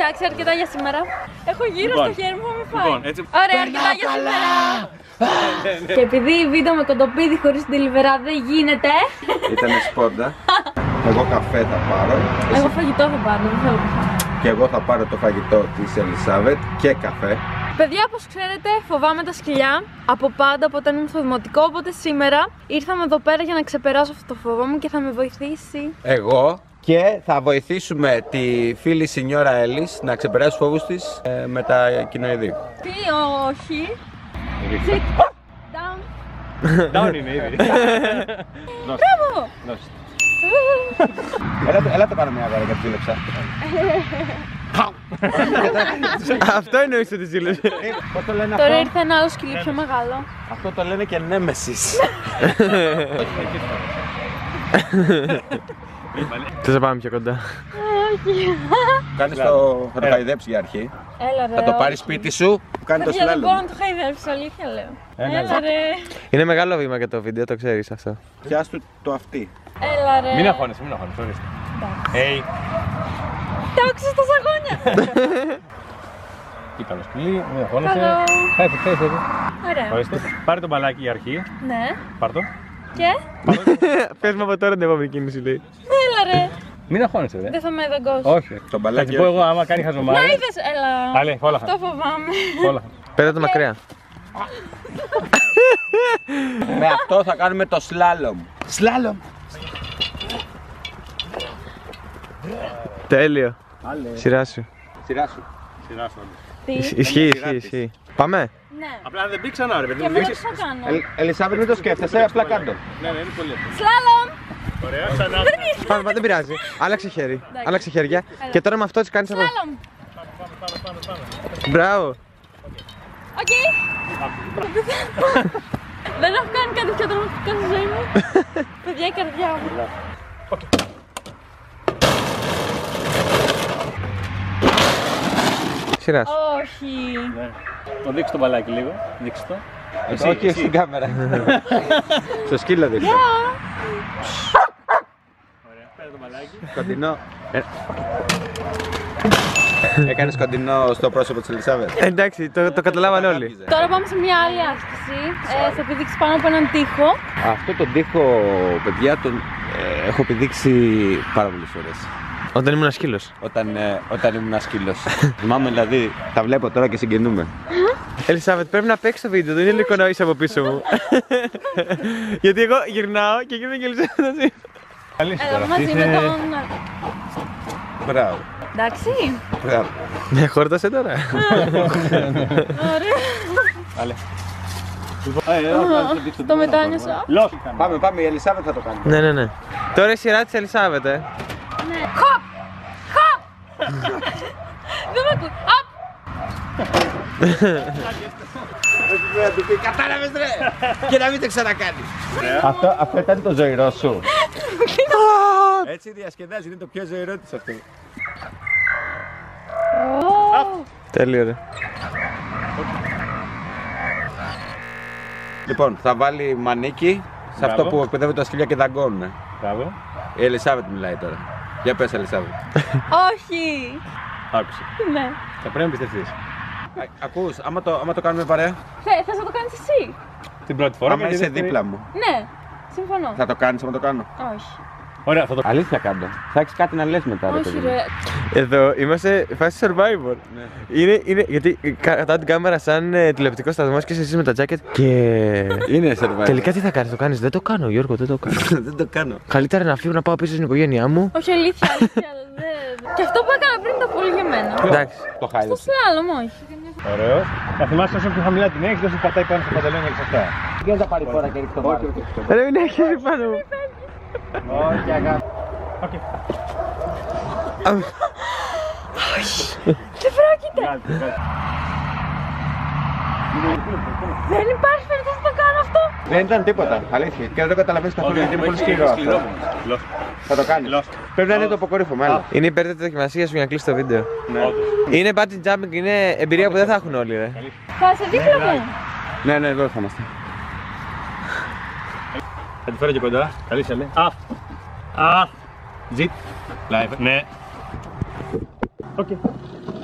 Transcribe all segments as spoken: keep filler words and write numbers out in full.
Εντάξει, αρκετά για σήμερα. Έχω γύρω Λοιπόν, στο χέρι μου, με φάει. λοιπόν, έτσι. Ωραία, αρκετά για σήμερα. Και επειδή η βίντεο με κοντοπίδι χωρίς την Τελιβερά δεν γίνεται. Ήτανε σπόντα. Εγώ καφέ θα πάρω. Εγώ φαγητό θα πάρω, δεν θέλω καφέ. Και εγώ θα πάρω το φαγητό της Ελισάβετ και καφέ. Παιδιά, όπως ξέρετε, φοβάμαι τα σκυλιά από πάντα, από όταν ήμουν στο δημοτικό. Οπότε σήμερα ήρθαμε εδώ πέρα για να ξεπεράσω αυτό το φόβο μου και θα με βοηθήσει. Εγώ. Και θα βοηθήσουμε τη φίλη Σινιόρα Έλλης να ξεπεράσει τους φόβους της ε, με τα κοινοειδή. Τι, όχι. Sit down. Down είναι ήδη. Μπράβο! Έλα, έλα το κάνω μια γάρα γιατί δίλεψα. Αυτό εννοείς ότι ζήλωσε. Πώς το λένε Τώρα αυτό? ήρθε ένα άλλο σκυλί πιο μεγάλο. Αυτό το λένε και νέμεσις. Θες να πάμε πιο κοντά? Όχι. Κάνεις το... θα το χαϊδέψεις για αρχή. Έλα ρε. Θα το όχι. πάρεις σπίτι σου, κάνει το Παιδιά, δεν μπορώ σλάλομ. να το χαϊδέψω, αλήθεια λέω. Έλα, Έλα ρε. Είναι μεγάλο βήμα για το βίντεο, το ξέρεις αυτό. Πιάσ' του το αυτί. Έλα ρε. Μην αγχώνεσαι, μην αγχώνεσαι, ορίστε. Hey. Τα άκουσα στα σαγόνια. Κοίτα το σκυλί, μην αγχώνεσαι. Καλό. Φέρτε, φέρτε. Ωραία. Ορίστε. Πάρε το μπαλάκι για αρχή. Ναι. Πάρ' το. Και. Πες μου από τώρα την επόμενη κίνηση, λέει. Έλα ρε. Μην αγχώνεσαι, δε. Δεν θα με δαγκώσει. Όχι. Το Θα μπαλάκι. σου πω εγώ άμα κάνει Να χαζομάρι. είδες, έλα. Άλλε, όλα Αυτό φοβάμαι. Όλα. Πέτα το μακριά. Με αυτό θα κάνουμε το σλάλομ. Σλάλομ. Τέλειο. Σειρά σου. Σειρά σου. Σειρά σου. Τι. Ισχύει, ισχύει, ισχύει. Πάμε. Ναι. Απλά δεν μπει ξανά, ρε παιδί Και μου. μετά τι θα κάνω. Ελ- Ελισάβετ, μην το σκέφτεσαι, απλά κάτω. Ναι, ναι, είναι πολύ εύκολο. Σλάλομ. Ωραία, ξανά. Πάμε, πάμε, δεν πειράζει. Άλλαξε χέρι. Άλλαξε χέρια. Και τώρα με αυτό τι κάνεις από. Σλάλομ. Μπράβο. Οκ. Δεν έχω κάνει κάτι πιο τρομακτικό στη ζωή μου. Παιδιά, η καρδιά μου. Σειρά σου. Όχι. Ναι. Το δείξω το μπαλάκι λίγο. Δείξω το. Εσύ, Όχι εσύ. στην κάμερα. Στο σκύλο δείχνω. Ωραία, πέρα το μπαλάκι. Κοντινό. Ε. Έκανες κοντινό στο πρόσωπο της Ελισάβετ. Εντάξει, το, το καταλάβαν όλοι. Τώρα πάμε σε μια άλλη άσκηση. Ε, θα επιδείξει πάνω από έναν τοίχο. Αυτό τον τοίχο, παιδιά, τον ε, έχω επιδείξει πάρα πολλές φορές. Όταν ήμουν σκύλος. Όταν, ε, όταν ήμουν σκύλος. Θυμάμαι δηλαδή, τα βλέπω τώρα και συγκινούμε. Ελισάβετ, πρέπει να παίξει το βίντεο, δεν είναι λίγο να είσαι από πίσω μου. Γιατί εγώ γυρνάω και γίνεται και η Ελισάβετ μαζί. Καλή σου Έλα, τώρα. μαζί Είσαι- με τον. Μπράβο. Εντάξει. Μπράβο. Ναι, χόρτασε τώρα. Ωραία. Άλλε. Ε, ε, όχι, όχι, δείξτε Το μετάνιωσα. Λος. Πάμε, πάμε, η Ελισάβετ θα το κάνει. Ναι, ναι, ναι. Τώρα η σειρά της Ελισάβετ, ε. Ναι. Χοπ! Χοπ! Δεν με ακούει. Απ! Κατάλαβες ρε! Και να μην το ξανακάνεις. Αυτό, αυτό ήταν το ζωηρό σου. Έτσι διασκεδάζει, είναι το πιο ζωηρό της αυτό. Τέλειο, ρε. Λοιπόν, θα βάλει μανίκι σε αυτό Μπράβο. που εκπαιδεύει τα σκυλιά και δαγκώνουν. Μπράβο. Η Ελισάβετ μιλάει τώρα. Για πες, Ελισάβετ. Όχι. Άκουσε. Ναι. Θα πρέπει να πιστευτείς. Α- Ακούς, άμα το, άμα το κάνουμε παρέα, Θε- Θες να το κάνεις εσύ. Την πρώτη φορά. άμα και τη είσαι δεύτερη- δίπλα μου, Ναι. Συμφωνώ. θα το κάνεις άμα το κάνω. Όχι. Ωραία, θα το κάνω. Αλήθεια κάτω. Θα έχεις κάτι να λες μετά, ρε Όχι παιδί μου. ρε. Εδώ είμαστε φάση survivor. Είναι, είναι, γιατί κατά την κάμερα σαν ε, τηλεοπτικό σταθμό και εσείς με τα jacket. Και. Είναι survivor. Τελικά τι θα κάνεις, το κάνεις. Δεν το κάνω, Γιώργο, δεν το κάνω. Δεν το κάνω. Καλύτερα να φύγω να πάω πίσω στην οικογένειά μου. Όχι, αλήθεια, αλήθεια. δεν- Και αυτό που έκανα πριν ήταν πολύ γεμμένο. Εντάξει. Το Στο χάιδεσε. σλάλομ, όχι. Ωραίο. Θα θυμάσαι όσο πιο χαμηλά την έχεις, τόσο πατάει πάνω στο παντελόνι και αυτά. Δεν θα πάρει φορά και ρίξει το βάρος. Ρε, μην έχεις πάνω μου. Όχι, αγάπη. Δεν πρόκειται. Δεν υπάρχει περίπτωση να το κάνω αυτό. Δεν ήταν τίποτα, αλήθεια. Και δεν το καταλαβαίνεις καθόλου γιατί είναι πολύ σκληρό αυτό. Θα το κάνεις. Πρέπει να είναι το αποκορύφωμα, έλα. Είναι υπέρ της δοκιμασίας σου για να κλείσει το βίντεο. Ναι. Είναι bungee jumping, είναι εμπειρία που δεν θα έχουν όλοι, ρε. Θα είσαι δίπλα μου. Ναι, ναι, εδώ θα είμαστε. Θα τη φέρω και κοντά. Καλή σε λέει. Α. Α. Ζητ. Live. Ναι. Οκ.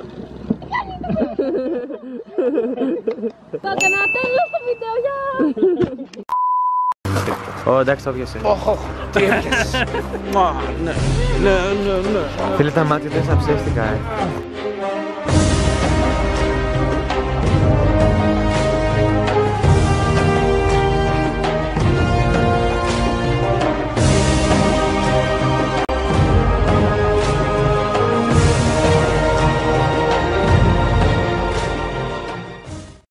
Θα έκανα τέλος στο βίντεο, γεια! Ω, εντάξει, το πιάσε. Τι έπιασες. Μα, ναι, ναι, ναι, ναι. Φίλε, τα μάτια δεν σαν ψεύτικα, ε.